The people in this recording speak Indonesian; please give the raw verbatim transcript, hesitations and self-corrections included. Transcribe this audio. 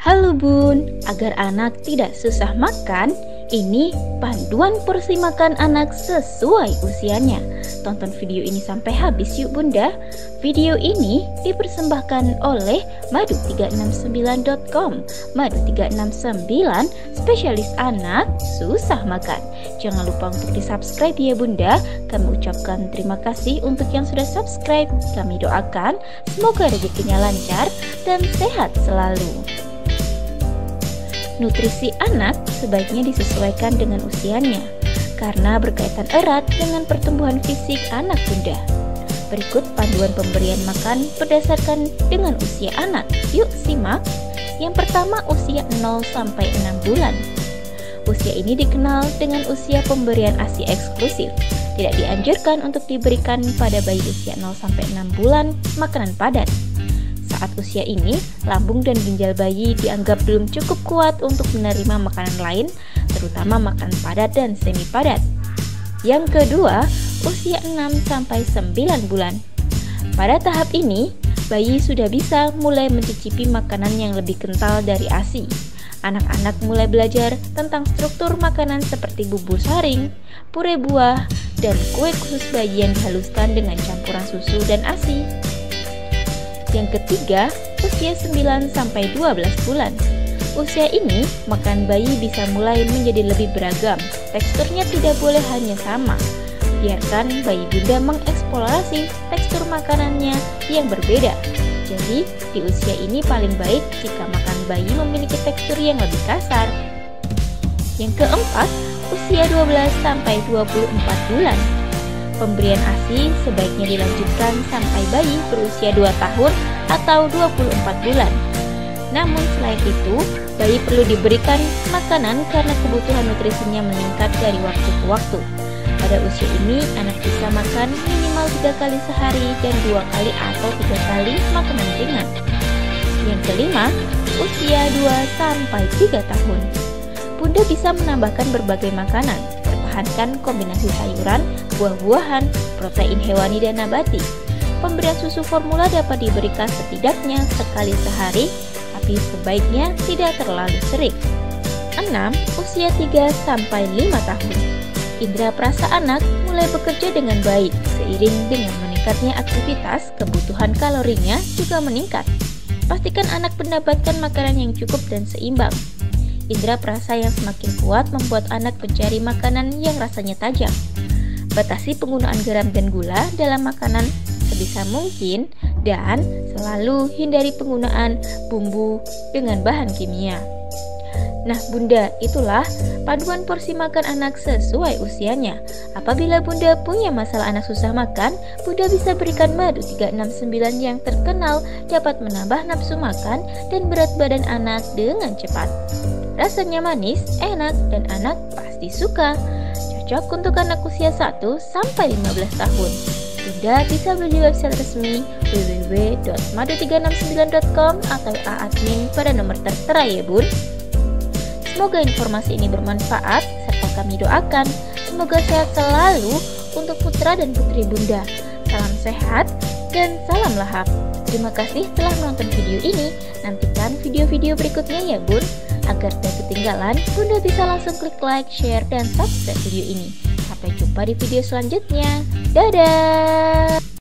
Halo Bun, agar anak tidak susah makan, ini panduan porsi makan anak sesuai usianya. Tonton video ini sampai habis yuk Bunda. Video ini dipersembahkan oleh madu tiga enam sembilan dot com. Madu tiga enam sembilan, spesialis anak susah makan. Jangan lupa untuk di subscribe ya Bunda. Kami ucapkan terima kasih untuk yang sudah subscribe. Kami doakan semoga rezekinya lancar dan sehat selalu. Nutrisi anak sebaiknya disesuaikan dengan usianya karena berkaitan erat dengan pertumbuhan fisik anak Bunda. Berikut panduan pemberian makan berdasarkan dengan usia anak. Yuk simak. Yang pertama, usia nol sampai enam bulan. Usia ini dikenal dengan usia pemberian ASI eksklusif. Tidak dianjurkan untuk diberikan pada bayi usia nol sampai enam bulan makanan padat. Saat usia ini, lambung dan ginjal bayi dianggap belum cukup kuat untuk menerima makanan lain, terutama makanan padat dan semi padat. Yang kedua, usia enam sampai sembilan bulan. Pada tahap ini, bayi sudah bisa mulai mencicipi makanan yang lebih kental dari ASI. Anak-anak mulai belajar tentang struktur makanan seperti bubur saring, pure buah, dan kue khusus bayi yang dihaluskan dengan campuran susu dan ASI. Yang ketiga, usia sembilan sampai dua belas bulan. Usia ini, makan bayi bisa mulai menjadi lebih beragam. Teksturnya tidak boleh hanya sama. Biarkan bayi Bunda mengeksplorasi tekstur makanannya yang berbeda. Jadi, di usia ini paling baik jika makan bayi memiliki tekstur yang lebih kasar. Yang keempat, usia dua belas sampai dua puluh empat bulan. Pemberian ASI sebaiknya dilanjutkan sampai bayi berusia dua tahun atau dua puluh empat bulan. Namun selain itu, bayi perlu diberikan makanan karena kebutuhan nutrisinya meningkat dari waktu ke waktu. Pada usia ini, anak bisa makan minimal tiga kali sehari dan dua kali atau tiga kali makanan ringan. Yang kelima, usia dua sampai tiga tahun. Bunda bisa menambahkan berbagai makanan. Pertahankan kombinasi sayuran, buah-buahan, protein hewani dan nabati. Pemberian susu formula dapat diberikan setidaknya sekali sehari, tapi sebaiknya tidak terlalu sering. enam. Usia tiga sampai lima tahun. Indera perasa anak mulai bekerja dengan baik. Seiring dengan meningkatnya aktivitas, kebutuhan kalorinya juga meningkat. Pastikan anak mendapatkan makanan yang cukup dan seimbang. Indera perasa yang semakin kuat membuat anak mencari makanan yang rasanya tajam. Batasi penggunaan garam dan gula dalam makanan sebisa mungkin dan selalu hindari penggunaan bumbu dengan bahan kimia. Nah Bunda, itulah panduan porsi makan anak sesuai usianya. Apabila Bunda punya masalah anak susah makan, Bunda bisa berikan madu tiga enam sembilan yang terkenal dapat menambah nafsu makan dan berat badan anak dengan cepat. Rasanya manis, enak, dan anak pasti suka. Cocok untuk anak usia satu sampai lima belas tahun. Bunda bisa beli di website resmi w w w dot madu tiga enam sembilan dot com atau A-admin pada nomor tertera ya Bun. Semoga informasi ini bermanfaat serta kami doakan semoga sehat selalu untuk putra dan putri Bunda. Salam sehat dan salam lahap. Terima kasih telah menonton video ini. Nantikan video-video berikutnya ya Bun. Agar tidak ketinggalan, Bunda bisa langsung klik like, share, dan subscribe video ini. Sampai jumpa di video selanjutnya. Dadah!